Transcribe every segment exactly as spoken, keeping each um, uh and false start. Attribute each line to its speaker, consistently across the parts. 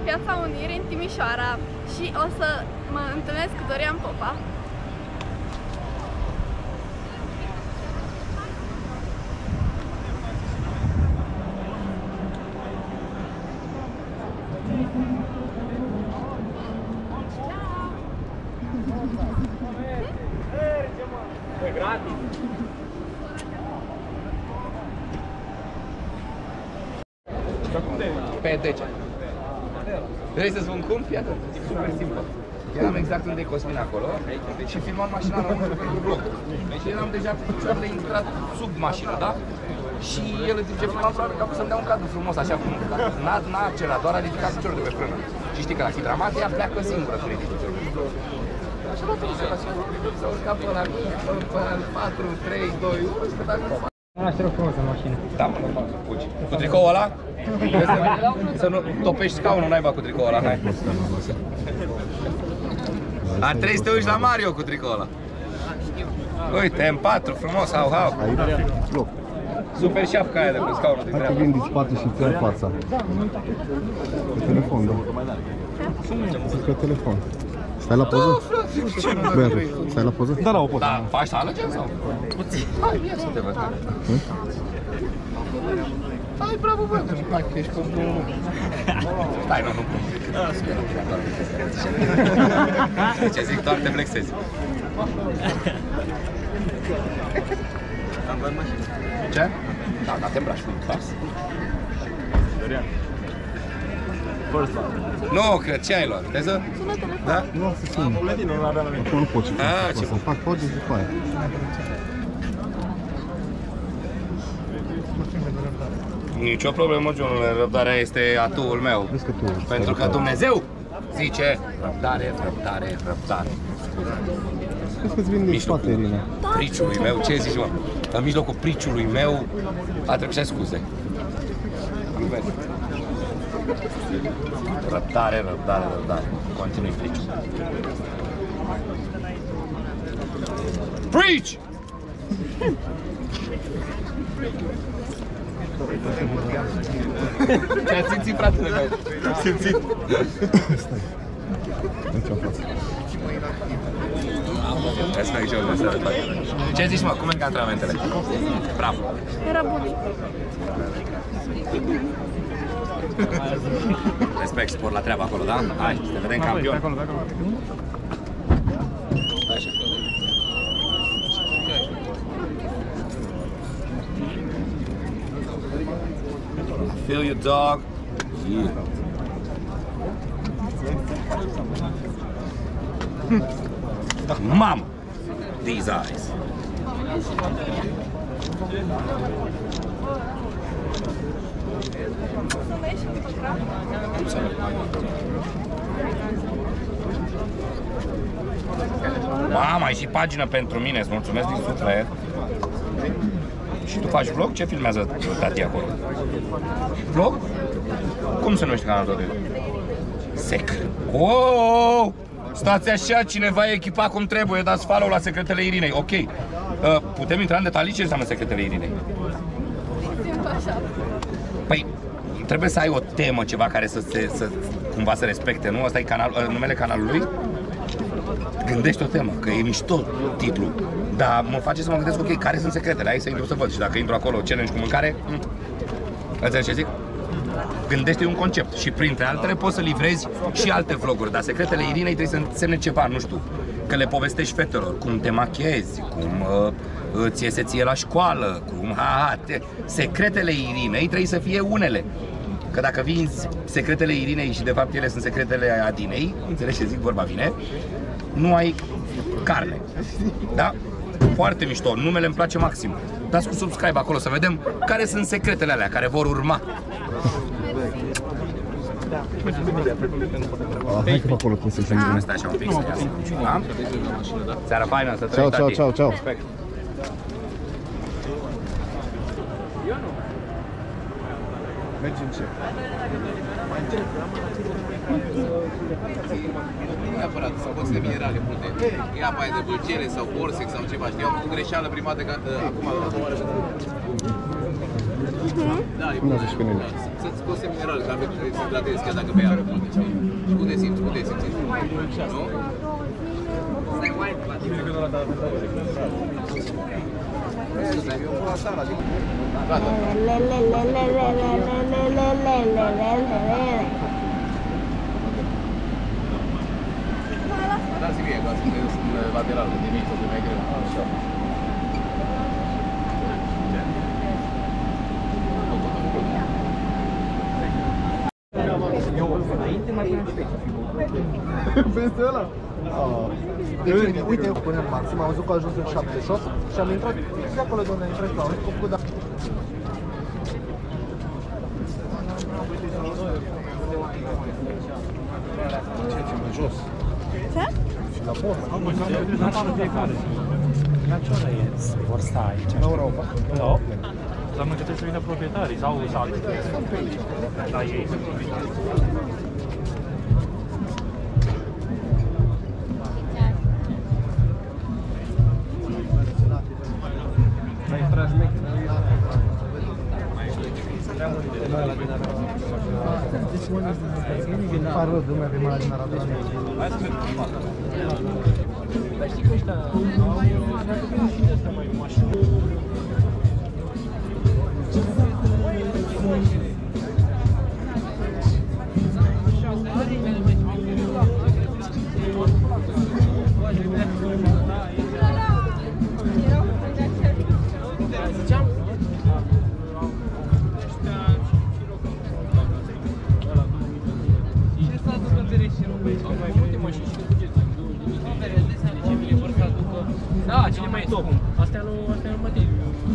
Speaker 1: Piața Unirii, în Timișoara și o să mă întâlnesc cu Dorian Popa.
Speaker 2: E gratis. Pe zece. Vrei să spun cum? Fii atent. E super simplu. Eram exact unde e Cosmin acolo și filmam mașina înăuntru pentru vlog. Și eram deja cu picioarele intrat sub mașină, da? Și el în timp ce filmam probabil că a pus să-mi dea un cadru frumos, așa cum n-a accelerat, doar a ridicat piciorul de pe frână. Și știi că la hidramat ea pleacă singură când ridici piciorul. Și l-a pus la singur, s-a urcat pe ăla pe patru, trei, doi, unu, spectacol.
Speaker 3: Ăla te rog frumos în mașină.
Speaker 2: Da, mă, normal, să fugi. Cu tricoul ăla? Să nu topești scaunul naiba cu tricoul ăla, hai. Ar trebui să te uiți la Mario cu tricoul ăla. Uite, M patru, frumos, hau, hau. Super șapca aia de pe scaunul din dreapta.
Speaker 4: Hai că vin din spate și ți-am fața. Pe telefon, da. Pe telefon. Stai la poză? Băiatul, stai la poză?
Speaker 3: Da, la o poză.
Speaker 2: Da, faci sală, gen sau? Puțin. Hai, ia să te văd. Hai, bravo, bă, hai că ești cum... Stai, nu, nu cum. Ce zic, doar te flexezi. Ce? Da, da, te îmbraci cu un clas. Nu, cred, ce ai luat? Teză? Da?
Speaker 4: Nu, să sună. Acum nu pot ce fac. Să fac poze și după aia.
Speaker 2: Nicio problemă, Johnule, răbdarea este atuul meu. Pentru că Dumnezeu zice răbdare, răbdare, răbdare.
Speaker 4: Crezi că-ți vin din spate, Irina?
Speaker 2: Priciului meu, ce zici, mă? În mijlocul priciului meu a trebuit să scuze. Răbdare, răbdare, răbdare. Continui priciul. Preach! Ce-ai simțit, fratele meu? Simțit?
Speaker 4: Stai. Aici în față.
Speaker 2: Respect, Joel, de seara. Ce zici, mă? Cum merg antrenamentele? Bravo!
Speaker 1: Era bunic.
Speaker 2: Respect, spor la treabă acolo, da? Hai, să te vedem campion.
Speaker 3: Acolo, de acolo.
Speaker 2: Feel your dog. Yeah. Mom, these eyes. Mama, ai și pagină pentru mine, îți mulțumesc din suflet. Și tu faci vlog? Ce filmează tati acolo? Vlog? Cum se numește canalul tău? Secret. Oh! Stați așa, cineva e echipat cum trebuie, dați follow la Secretele Irinei. Ok. Uh, putem intra în detalii ce înseamnă Secretele Irinei? Păi, trebuie să ai o temă, ceva care să se, să, cumva să respecte, nu? Asta e canal, uh, numele canalului? Gândești o temă, că e mișto titlul. Dar mă face să mă gândesc, ok, care sunt secretele? Hai să intru să văd și dacă intru acolo, challenge cu mâncare, înțelegi ce zic? Gândește un concept și printre altele poți să livrezi și alte vloguri, dar Secretele Irinei trebuie să însemne ceva, nu știu, că le povestești fetelor, cum te machiezi, cum uh, ți iese ție la școală, cum, ha, ha, te... Secretele Irinei trebuie să fie unele. Că dacă vinzi Secretele Irinei și de fapt ele sunt secretele Adinei, înțelegi ce zic, vorba vine, nu ai carne, da? Foarte mișto, numele îmi place maxim. Dați cu subscribe acolo să vedem care sunt secretele alea care vor urma.
Speaker 4: Ah, hai că acolo cum se simte.
Speaker 2: Stai așa un pic să iasă, da? Seara faină, să
Speaker 4: Ciao,
Speaker 2: trăiești,
Speaker 4: ciao,
Speaker 2: tati.
Speaker 4: ciao, ciao.
Speaker 2: Respect.
Speaker 4: Mergi în ce?
Speaker 5: Nu neapărat, sau poți de minerale multe. E apa aia de bălcele sau Borsec sau ceva, știi? Am făcut greșeală prima dată, acum a doua oară. Da, e
Speaker 4: Nu zici pe nimic.
Speaker 5: să-ți scoți minerale, dar trebuie să tratezi chiar dacă bei apă multe. Și cum te simți, cum te simți? Nu? Gata. Dați vie, ca să vedeți în lateral, de mic, de mai greu. Așa.
Speaker 4: Peste ăla? Deci, uite, până în maxim, am văzut că a ajuns în șaptezeci și opt și am intrat fix acolo de unde am intrat la am făcut, da. Ce ce mai jos?
Speaker 1: Ce?
Speaker 4: Și la bord.
Speaker 3: La fiecare. La ce oră e? Vor sta aici.
Speaker 4: La Europa.
Speaker 3: Nu? Înseamnă că trebuie să vină proprietarii sau alții. La ei.
Speaker 4: Pare rău, lumea pe mare din Arabia.
Speaker 3: Hai să mergem. Dar știi că ăștia... Și de ăsta mai mașină. Da, cine mai e top? Astea nu, astea nu mă tic.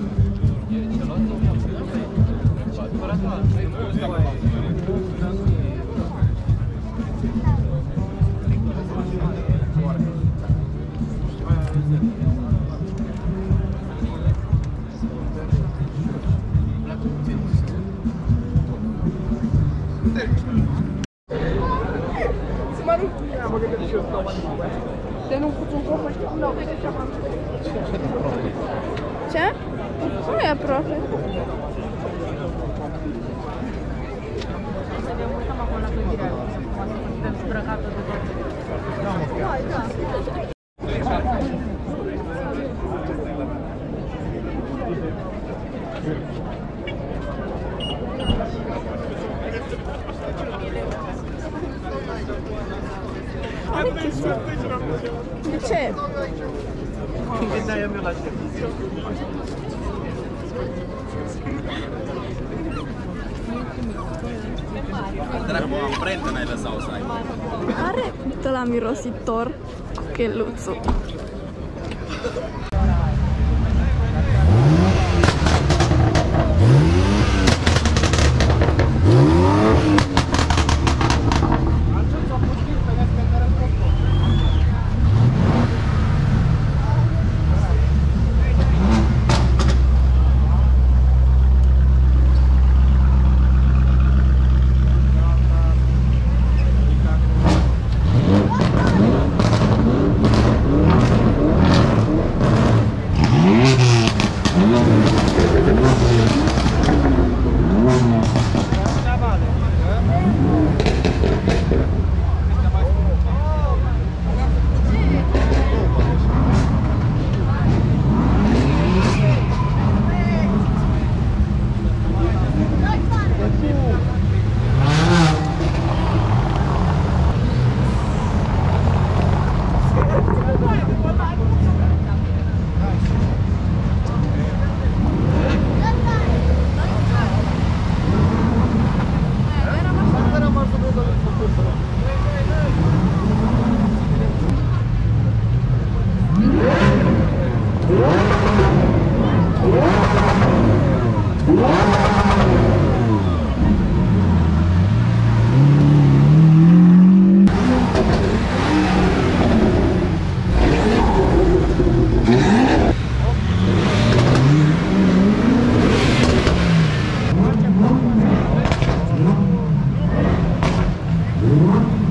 Speaker 1: Te nu puțin copă, știi cum dau de ceapa. Ce? Nu e aproape.
Speaker 6: Să ne uităm acolo la clădirea aia, să suntem îmbrăcată de toate. Da, da.
Speaker 1: Are chestii. De ce?
Speaker 5: Dracu, amprentă n-ai lăsat-o să ai.
Speaker 1: Are ăla mirositor cu cheluțul.
Speaker 4: What?